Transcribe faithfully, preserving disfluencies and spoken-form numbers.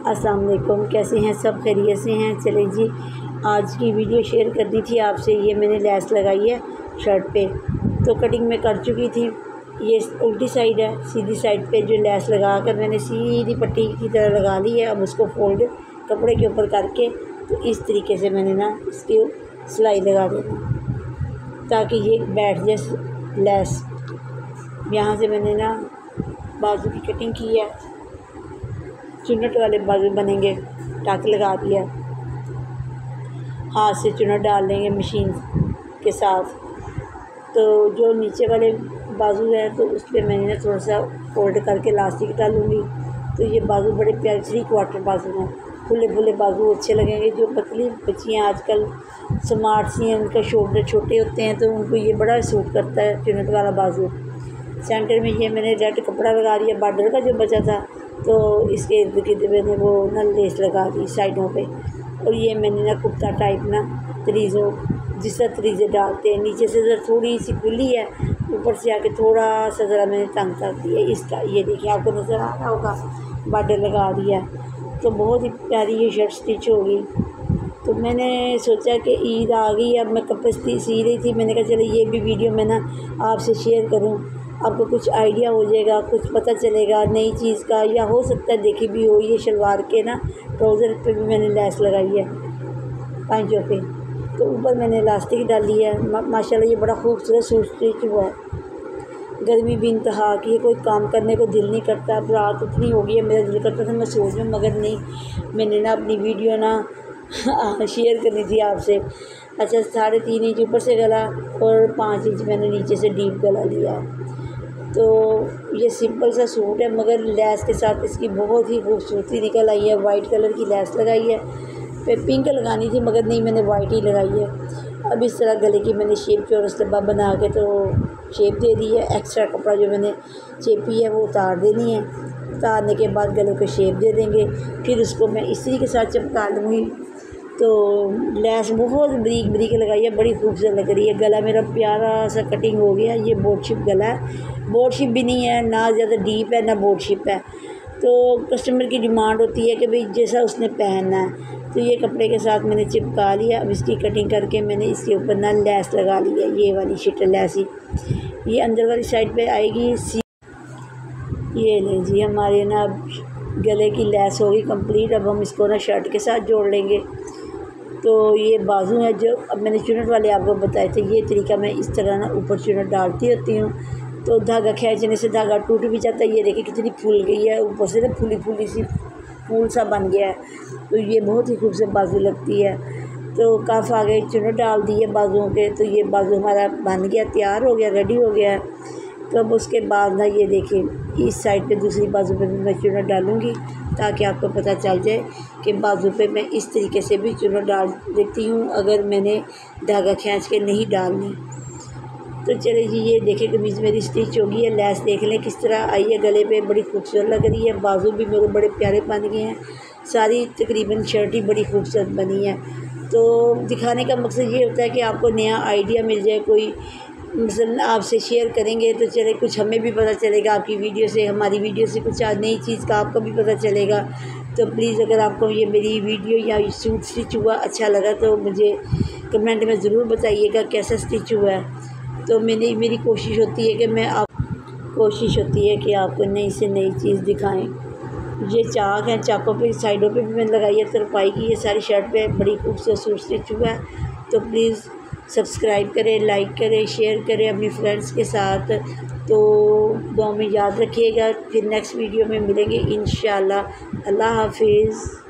अस्सलाम वालेकुम, कैसे हैं सब? खैरियत से हैं? चले जी, आज की वीडियो शेयर करनी थी आपसे। ये मैंने लैस लगाई है शर्ट पे, तो कटिंग में कर चुकी थी। ये उल्टी साइड है, सीधी साइड पे जो लैस लगा कर मैंने सीधी पट्टी की तरह लगा ली है। अब उसको फोल्ड कपड़े के ऊपर करके तो इस तरीके से मैंने ना इसकी सिलाई लगा देना ताकि ये बैठ जाए लैस। यहाँ से मैंने ना बाजू की कटिंग की है, चुन्नट वाले बाजू बनेंगे, टाक लगा दिया। हाथ से चुन्नट डाल देंगे मशीन के साथ। तो जो नीचे वाले बाजू है तो उस पर मैंने ना थोड़ा सा फोल्ड करके इलास्टिक डालूँगी। तो ये बाजू बड़े प्यारे थ्री क्वार्टर बाजू हैं, खुले खुले बाजू अच्छे लगेंगे। जो पतली बच्चियाँ आजकल स्मार्ट सी हैं, उनका शोल्डर छोटे होते हैं तो उनको ये बड़ा सूट करता है चुन्नट वाला बाजू। सेंटर में ये मैंने रेड कपड़ा लगा दिया बॉर्डर का जो बचा था, तो इसके इर्द गिर्द मैंने वो ना लेस लगा दी साइडों पे। और ये मैंने ना कुर्ता टाइप ना तरीज़ों जिस तरह तरीज़े डालते हैं, नीचे से ज़रा थोड़ी सी खुली है, ऊपर से आके थोड़ा सा ज़रा मैंने तंग कर दिया इसका। ये देखिए आपको नज़र आ रहा होगा, बॉर्डर लगा दिया। तो बहुत ही प्यारी ये शर्ट स्टिच होगी। तो मैंने सोचा कि ईद आ गई, अब मैं कपड़े सी रही थी, मैंने कहा चलो ये भी वीडियो मैं ना आपसे शेयर करूं, आपको कुछ आइडिया हो जाएगा, कुछ पता चलेगा नई चीज़ का, या हो सकता है देखी भी हो। ये शलवार के ना ट्राउज़र पे भी मैंने लैस लगाई है पांचों पे, तो ऊपर मैंने इलास्टिक डाली है। मा, माशाल्लाह ये बड़ा खूबसूरत सूट स्टिच हुआ है। गर्मी भी इंतहा की है, कोई काम करने को दिल नहीं करता। अब रात इतनी हो गई है, मेरा दिल करता था मैं सो जाऊँ, मगर नहीं, मैंने ना अपनी वीडियो ना शेयर करनी थी आपसे। अच्छा, साढ़े तीन इंच ऊपर से गला और पाँच इंच मैंने नीचे से डीप गला लिया। तो ये सिंपल सा सूट है, मगर लैस के साथ इसकी बहुत ही खूबसूरती निकल आई है। वाइट कलर की लैस लगाई है, पे पिंक लगानी थी मगर नहीं, मैंने वाइट ही लगाई है। अब इस तरह गले की मैंने शेप चौरस डब्बा बना के तो शेप दे दी है। एक्स्ट्रा कपड़ा जो मैंने चेपी है वो उतार देनी है। उतारने के बाद गले को शेप दे देंगे, फिर उसको मैं इसी के साथ चिपका लूँगी। तो लैस बहुत बरीक बरीक लगाई है, बड़ी खूबसूरत लग रही है। गला मेरा प्यारा सा कटिंग हो गया। ये बोट शिप गला है, बोट शिप भी नहीं है, ना ज़्यादा डीप है ना बोट शिप है। तो कस्टमर की डिमांड होती है कि भाई जैसा उसने पहनना है। तो ये कपड़े के साथ मैंने चिपका लिया। अब इसकी कटिंग करके मैंने इसके ऊपर ना लैस लगा ली है, ये वाली शटर लैस ही ये अंदर वाली साइड पे आएगी। ये ले जी, हमारे ना गले की लैस होगी कंप्लीट। अब हम इसको ना शर्ट के साथ जोड़ लेंगे। तो ये बाजू है जो अब मैंने चुन्नट वाले आपको बताए थे, ये तरीका मैं इस तरह ना ऊपर चुन्नट डालती होती हूँ। तो धागा खींचने से धागा टूट भी जाता है। ये देखिए कितनी फूल गई है, ऊपर से ना फूली फूली सी फूल सा बन गया है। तो ये बहुत ही खूबसूरत बाजू लगती है। तो काफ़ आगे चुन्नट डाल दी है बाजुओं के, तो ये बाजू हमारा बन गया, तैयार हो गया, रेडी हो गया है। तो अब उसके बाद ना ये देखिए इस साइड पे दूसरी बाजू पे भी मैं चुन्नट डालूँगी ताकि आपको पता चल जाए कि बाजू पे मैं इस तरीके से भी चुन्नट डाल देती हूँ अगर मैंने धागा खींच के नहीं डालनी। तो चले जी, ये देखिए कमीज़ मेरी स्टिच होगी है। लैस देख लें किस तरह आई है गले पे, बड़ी खूबसूरत लग रही है। बाजू भी मेरे बड़े प्यारे बन गए हैं। सारी तकरीबन शर्ट ही बड़ी खूबसूरत बनी है। तो दिखाने का मकसद ये होता है कि आपको नया आइडिया मिल जाए, कोई मसलन आपसे शेयर करेंगे तो चले कुछ हमें भी पता चलेगा आपकी वीडियो से, हमारी वीडियो से कुछ नई चीज़ का आपको भी पता चलेगा। तो प्लीज़ अगर आपको ये मेरी वीडियो या ये सूट स्टिच हुआ अच्छा लगा तो मुझे कमेंट में ज़रूर बताइएगा कैसा स्टिच हुआ है। तो मेरी मेरी कोशिश होती है कि मैं आप कोशिश होती है कि आपको नई से नई चीज़ दिखाएं। ये चाक है, चाकों पे साइडों पे भी मैंने लगाई है तरपाई की। ये सारी शर्ट पे बड़ी खूबसूरत सूट स्टिच हुआ है। तो प्लीज़ सब्सक्राइब करें, लाइक करें, शेयर करें अपनी फ्रेंड्स के साथ। तो दुआ में याद रखिएगा। फिर नेक्स्ट वीडियो में मिलेंगे इंशाअल्लाह। अल्लाह हाफिज़।